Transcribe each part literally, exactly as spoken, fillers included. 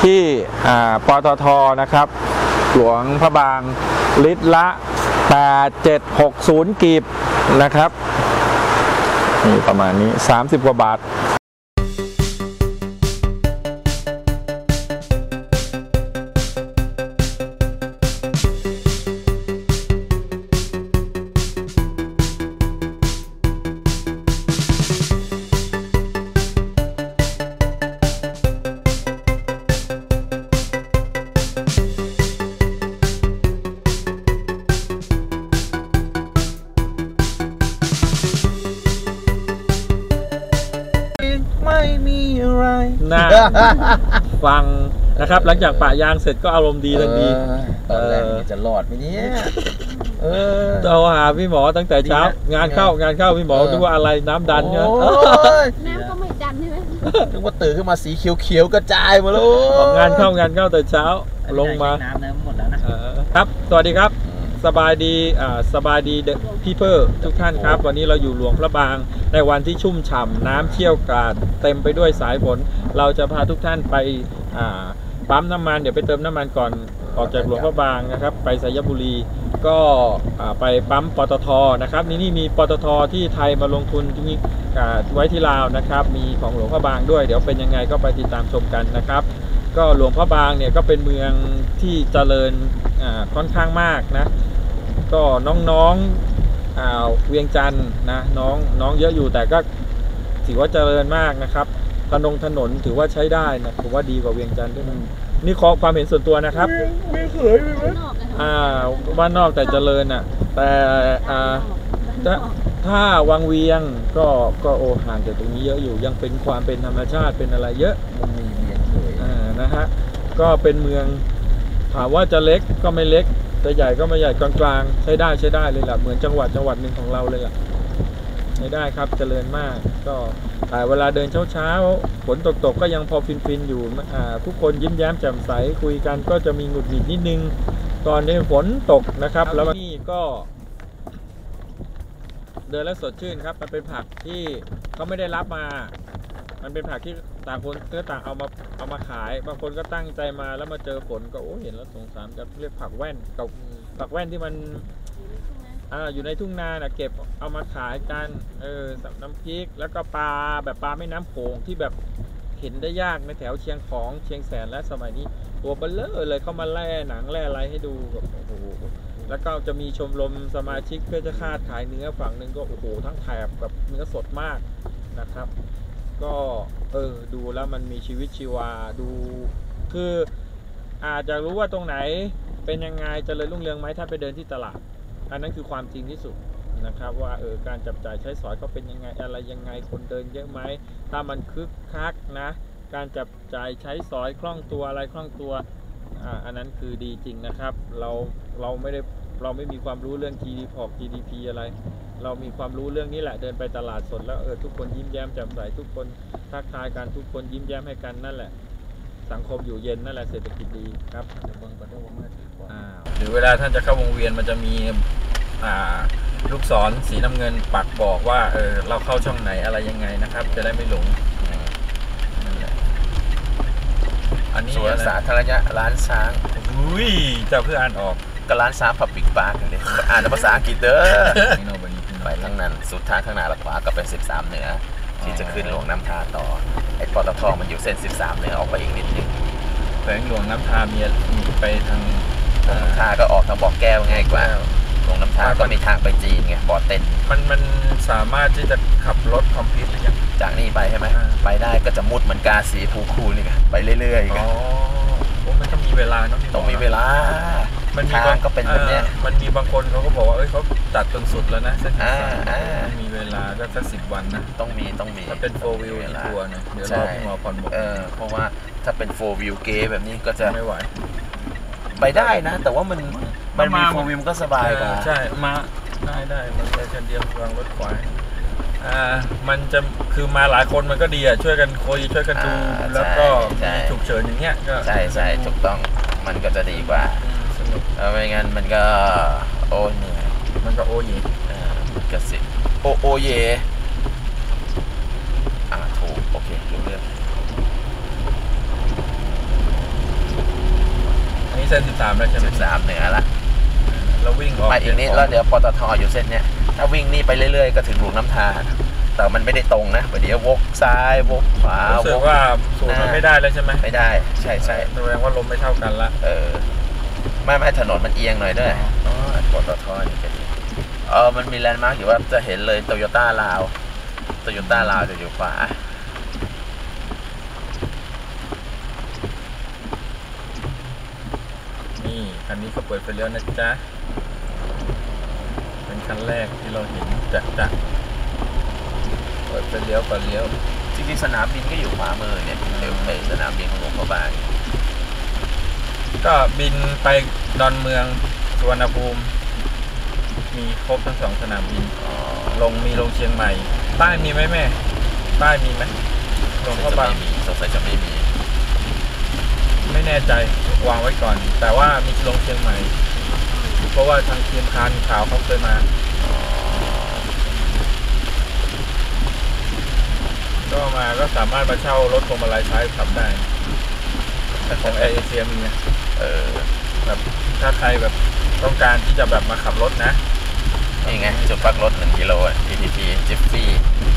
ที่ปตท.นะครับหลวงพระบางลิตรละแปดเจ็ดหกศูนย์กีบนะครับนี่ประมาณนี้สามสิบกว่าบาทน่าฟังนะครับหลังจากปะยางเสร็จก็อารมณ์ดีทันทีตอนแรกจะหลอดไหมเนี่ยเออเราหาพี่หมอตั้งแต่เช้างานเข้างานเข้าพี่หมอดูว่าอะไรน้ำดันเนี่ยน้ำก็ไม่ดันใช่ไหมนึกว่าตื่นขึ้นมาสีเขียวๆกระจายมาแล้วงานเข้างานเข้าแต่เช้าลงมาน้ำน้ำหมดแล้วนะครับสวัสดีครับสบายดีอ่าสบายดีพี่เพิร์ทุกท่านครับวันนี้เราอยู่หลวงพระบางในวันที่ชุ่มฉ่ำน้ำเชี่ยวกราดเต็มไปด้วยสายฝนเราจะพาทุกท่านไปอ่าปั๊มน้ำมันเดี๋ยวไปเติมน้ำมันก่อนออกจากหลวงพระบางนะครับไปสยบุรีก็ไปปั๊มปตท.นะครับนี่นี่มีปตท.ที่ไทยมาลงทุนที่นี่ไว้ที่ลาวนะครับมีของหลวงพระบางด้วยเดี๋ยวเป็นยังไงก็ไปติดตามชมกันนะครับก็หลวงพระบางเนี่ยก็เป็นเมืองที่เจริญค่อนข้างมากนะก็น้องๆอ่าเวียงจันทร์นะน้องน้องเยอะอยู่แต่ก็ถือว่าเจริญมากนะครับถนนถนนถือว่าใช้ได้นะผมว่าดีกว่าเวียงจันทร์ด้วยนี่ขอความเห็นส่วนตัวนะครับไม่เคยไหมอ่าบ้านนอกแต่เจริญอ่ะแต่อ่าถ้าถ้าวังเวียงก็ก็โอห่างจากตรงนี้เยอะอยู่ยังเป็นความเป็นธรรมชาติเป็นอะไรเยอะมันมีเวียงเคยอ่านะฮะก็เป็นเมืองถามว่าจะเล็กก็ไม่เล็กจะใหญ่ก็ไม่ใหญ่กลางๆใช้ได้ใช้ได้เลยแหละเหมือนจังหวัดจังหวัดหนึ่งของเราเลยแหละใช้ได้ครับเจริญมากก็แต่เวลาเดินเช้าๆฝนตกๆก็ยังพอฟินๆอยู่ทุกคนยิ้มแย้มแจ่มใสคุยกันก็จะมีหงุดหงิดนิดนึงตอนที่ฝนตกนะครับแล้วนี่ก็เดินแล้วสดชื่นครับมันเป็นผักที่เขาไม่ได้รับมามันเป็นผักที่ต่างคนก็ต่างเอามาเอามาขายบางคนก็ตั้งใจมาแล้วมาเจอฝนก็โอ้เห็นแล้วสงสารจะเรียกผักแว่นกับผักแว่นที่มันอ่าอยู่ในทุ่งนาน่ะเก็บเอามาขายกันเออสับน้ำพริกแล้วก็ปลาแบบปลาแม่น้ำโขงที่แบบเห็นได้ยากในแถวเชียงของเชียงแสนและสมัยนี้ตัวเบลเลอร์เลยเข้ามาแล่หนังแล่อะไรให้ดูแบบโอ้โหแล้วก็จะมีชมรมสมาชิกเพื่อจะคาดขายเนื้อฝั่งหนึ่งก็โอ้โหทั้งแถบแบบเนื้อสดมากนะครับก็เออดูแล้วมันมีชีวิตชีวาดูคืออาจจะรู้ว่าตรงไหนเป็นยังไงเจริญรุ่งเรืองไหมถ้าไปเดินที่ตลาดอันนั้นคือความจริงที่สุดนะครับว่าเออการจับจ่ายใช้สอยเขาเป็นยังไงอะไรยังไงคนเดินเยอะไหมถ้ามันคึกคักนะการจับจ่ายใช้สอยคล่องตัวอะไรคล่องตัวอ่าอันนั้นคือดีจริงนะครับเราเราไม่ได้เราไม่มีความรู้เรื่อง จี ดี พี จี ดี พี อะไรเรามีความรู้เรื่องนี้แหละเดินไปตลาดสดแล้วเออทุกคนยิ้มแย้มแจ่มใสทุกคนทักทายกันทุกคนยิ้มแย้มให้กันนั่นแหละสังคมอยู่เย็นนั่นแหละเศรษฐกิจดีครับหรือเวลาท่านจะเข้าวงเวียนมันจะมีลูกศรสีน้ำเงินปักบอกว่าเออเราเข้าช่องไหนอะไรยังไงนะครับจะได้ไม่หลงอันนี้สวนสาธารณะร้านช้างอุ้ยเจ้าเพื่ออ่านออกก็ร้านช้างพับบิกปาร์คเลยอ่านภาษาอังกฤษเด้อไปทั้งนั้นสุดทางข้างหน้าละขวาก็เป็นสิบสามเหนือที่จะขึ้นหลวงน้ำทาต่อไอ้ปตท.มันอยู่เส้นสิบสามเหนือออกไปอีกนิดนึงแขวงหลวงน้ำทามีมีไปทางหลวงน้ำทาก็ออกทางบ่อแก้วง่ายกว่าหลวงน้ำทาก็มีทางไปจีนไงบ่อเต็นมันมันสามารถที่จะขับรถคอมพิวต์ได้ยังจากนี่ไปใช่ไหมไปได้ก็จะมุดเหมือนกาสีภูคูนี่ไงไปเรื่อยๆอ๋อมันต้องมีเวลาต้องมีเวลามันมีบางก็เป็นแบบนี้มันมีบางคนเขาก็บอกว่าเอ้ยเขาตัดจนสุดแล้วนะเส้นทางมีเวลาก็สักสิบวันนะต้องมีต้องมีถ้าเป็นโฟร์วิวทัวร์นะเดี๋ยวรอพี่หมอผ่อนหมดเออเพราะว่าถ้าเป็นโฟร์วิวเก๋แบบนี้ก็จะไม่ไหวไปได้นะแต่ว่ามันมันมีโฟร์วิวก็สบายกว่าใช่มาได้ได้มันไปคันเดียววางรถควายอ่ามันจะคือมาหลายคนมันก็ดีอ่ะช่วยกันคุยช่วยกันดูแล้วก็ฉุกเฉินอย่างเงี้ยก็ใช่ใช่ถูกต้องมันก็จะดีกว่าเอาไม่งั้นมันก็โอ้เนี่ยมันก็โอเยมันก็สิโอโอเยอ่าถูกโอเครู้เรื่องนี้เส้นสิบสามแล้วใช่ไหมสิบสามเหนือละเราวิ่งออกไปอีกนิดแล้วเดี๋ยวปตทอยู่เส้นเนี้ยถ้าวิ่งนี่ไปเรื่อยๆก็ถึงหลวงน้ำทาแต่มันไม่ได้ตรงนะเดี๋ยววกซ้ายวกขวารู้สึวกกว่าสูงมันไม่ได้แล้วใช่ไหมไม่ได้ใช่ใช่แสดงว่าลมไม่เท่ากันละเออไม่ไม่ถนนมันเอียงหน่อยด้วยอ๋อปตทนี่ก็ดีเออมันมีแลนด์มาร์กอยู่ว่าจะเห็นเลยโตโยต้าลาวโตโยต้าลาวจะอยู่ขวานี่คันนี้เขาเปิดไฟเลี้ยวนะจ๊ะเป็นคันแรกที่เราเห็นจะจะเปิดไฟเลี้ยวก่อนเลี้ยวจริงๆสนามบินก็อยู่ขวามือเนี่ยเดี๋ยวไปสนามบินของหลวงพ่อบางก็บินไปดอนเมืองสุวรรณภูมิมีครบทั้งสองสนามบินอ๋อลงมีลงเชียงใหม่ใต้มีไหมแม่ใต้มีไหมหลวงพ่อจะบางไม่มีสงสัยจะไม่มีไม่แน่ใจวางไว้ก่อน แต่ว่ามีลงเชียงใหม่ เพราะว่าทางทีมคานข่าวเขาเคยมาอ๋อก็มาก็สามารถมาเช่ารถพวงมาลัยซ้ายขับได้แต่ของแอร์เอเชียมีไงเออแบบถ้าใครแบบต้องการที่จะแบบมาขับรถนะนี่ไงจุดพักรถหนึ่งกิโลอ่ะ พี ที ที จิฟฟี่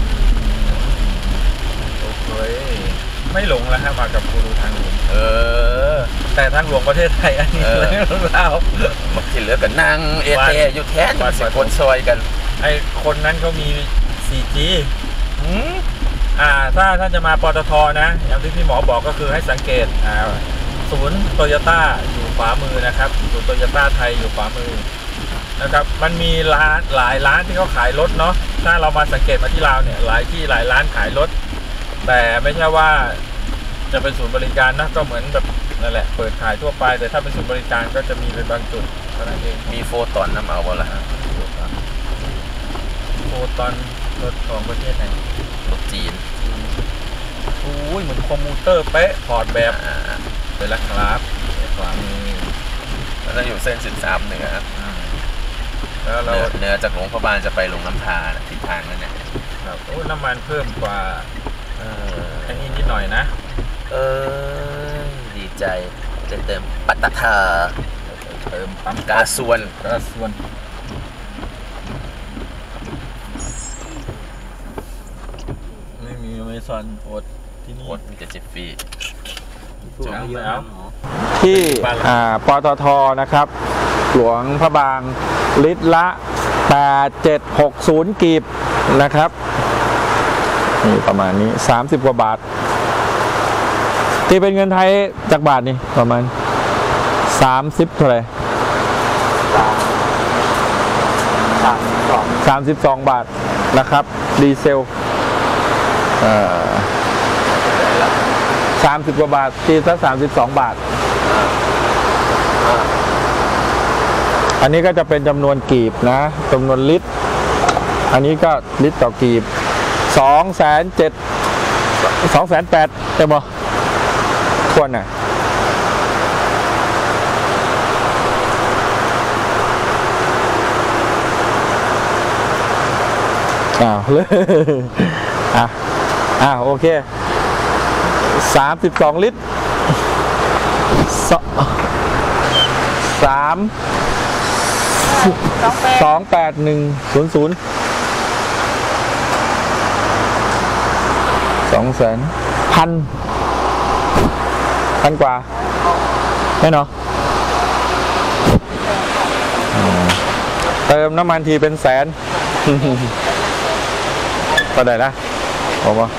โอเคไม่หลงแล้วฮะมากับกูรูทางหลวงเออแต่ทางหลวงประเทศไทยอันนี้เออเรื่องราวมาที่เหลือกันนั่งเอเตอยู่แทนสิบคนซอยกันไอคนนั้นเขามี โฟร์จีหืมอ่าถ้าถ้าจะมาปตทนะอย่างที่พี่หมอบอกก็คือให้สังเกตอ่าศูนย์โตโยต้าอยู่ขวามือนะครับศูนย์โตโยต้าไทยอยู่ขวามือนะครับมันมีร้านหลายร้านที่เขาขายรถเนาะถ้าเรามาสังเกตมาที่ลาวเนี่ยหลายที่หลายร้านขายรถแต่ไม่ใช่ว่าจะเป็นศูนย์บริการนะก็เหมือนแบบนั่นแหละเปิดขายทั่วไปแต่ถ้าเป็นศูนย์บริการก็จะมีเป็นบางจุดเท่านั้นเองมีโฟตอนน้ำเอาบ่ล่ะโฟตอนรถของประเทศไหนรถจีนอุ้ยเหมือนคอมพิวเตอร์เป๊ะถอดแบบอ่าไปแล้วครับขวามือแล้วก็อยู่เส้นสิบสามเหนือแล้วเหเรานือเหนือจากหลวงพ่อบางจะไปหลวงน้ำทาทิศทางนั่นแหละครับโอ้น้ำมันเพิ่มกว่าเอออันนี้นิดหน่อยนะเออดีใจจะเติมปัตตาทาเติมปั๊มกาส่วนกระส่วนไม่มีอเมซอนอดที่นี่โคตรมีแต่จิฟฟี่จุดเยอะที่อ่าปตทนะครับ หลวงพระบางลิตรละแปดเจ็ดหกศูนย์กีบนะครับนี่ประมาณนี้สามสิบกว่าบาทที่เป็นเงินไทยจากบาทนี่ประมาณสามสิบเท่าไหร่สามสิบสองบาทนะครับดีเซลเอ่อสามสิบกว่าบาทตีซะสามสิบสองบาทอันนี้ก็จะเป็นจำนวนกีบนะจำนวนลิตรอันนี้ก็ลิตรต่อกีบสองแสนเจ็ดสองแสนแปดเต็มบ่ทวนน่ะอ้าวเลยอ่ะอ่ะโอเคสามสิบสองลิตรสามสองแปดหนึ่งศูนย์ศูนย์สองแสนพันพันกว่าแน่เนาะเติมน้ำมันทีเป็นแสนก็ได้นะผมว่า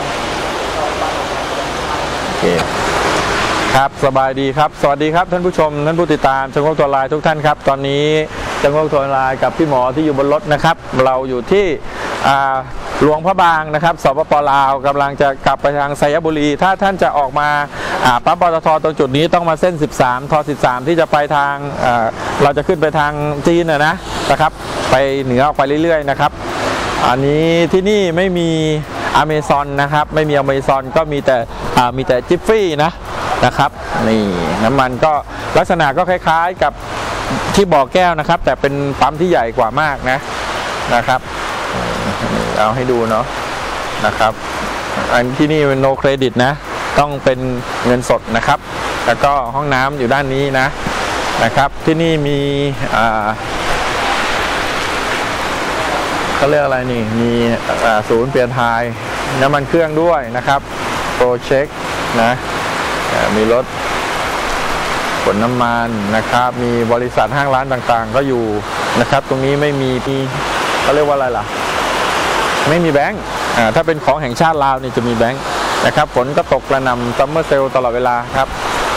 โอเคครับสบายดีครับสวัสดีครับท่านผู้ชมท่านผู้ติดตามจังหวัดตัวลายทุกท่านครับตอนนี้จังหวัดตัวลายกับพี่หมอที่อยู่บนรถนะครับเราอยู่ที่หลวงพระบางนะครับสปปลาวกำลังจะกลับไปทางไซยบุรีถ้าท่านจะออกมาปั๊มปตทตรงจุดนี้ต้องมาเส้นสิบสามทสิบสามที่จะไปทางเราจะขึ้นไปทางจีนนะนะนะครับไปเหนือออกไปเรื่อยๆนะครับอันนี้ที่นี่ไม่มีอเมซอนนะครับไม่มีอเมซอนก็มีแต่มีแต่จิฟฟี่นะนะครับนี่น้ำมันก็ลักษณะก็คล้ายๆกับที่บ่อแก้วนะครับแต่เป็นปั๊มที่ใหญ่กว่ามากนะนะครับเอาให้ดูเนาะนะครับอันที่นี่เป็นโนเครดิตนะต้องเป็นเงินสดนะครับแล้วก็ห้องน้ำอยู่ด้านนี้นะนะครับที่นี่มีอ่าเขาเรียกอะไรนี่มีอ่าศูนย์เปลี่ยนถ่ายน้ำมันเครื่องด้วยนะครับโปรเช็คนะมีรถขนน้ำมันนะครับมีบริษัทห้างร้านต่างๆก็อยู่นะครับตรงนี้ไม่มีมีเขาเรียกว่าอะไรล่ะไม่มีแบงค์อ่าถ้าเป็นของแห่งชาติลาวนี่จะมีแบงค์นะครับฝนก็ตกกระหน่ำซัมเมอร์เซลตลอดเวลาครับ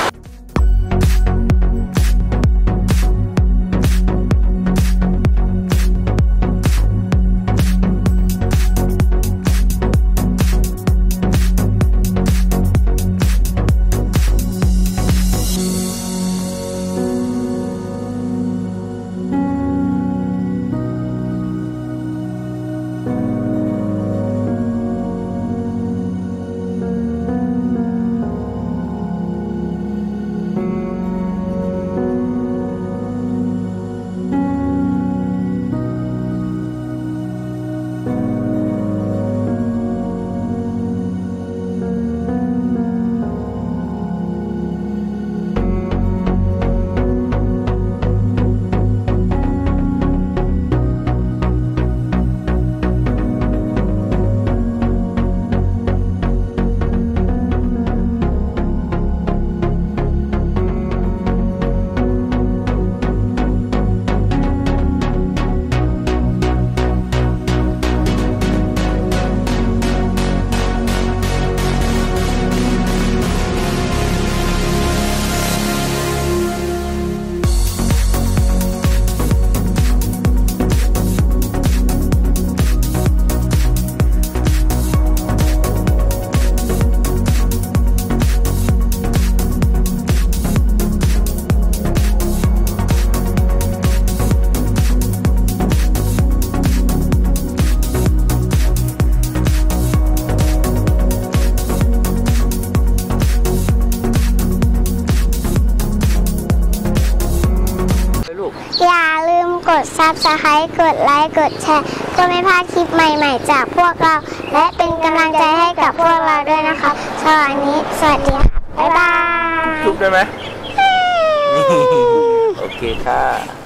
อย่าลืมกด ซับสไครบ์ กดไลค์ กดแชร์เพื่อไม่พลาดคลิปใหม่ๆจากพวกเรา และเป็นกำลังใจให้กับพวกเราด้วยนะคะสำหรับวันนี้สวัสดีค่ะ บ๊ายบายจุ๊บได้ไหม โอเคค่ะ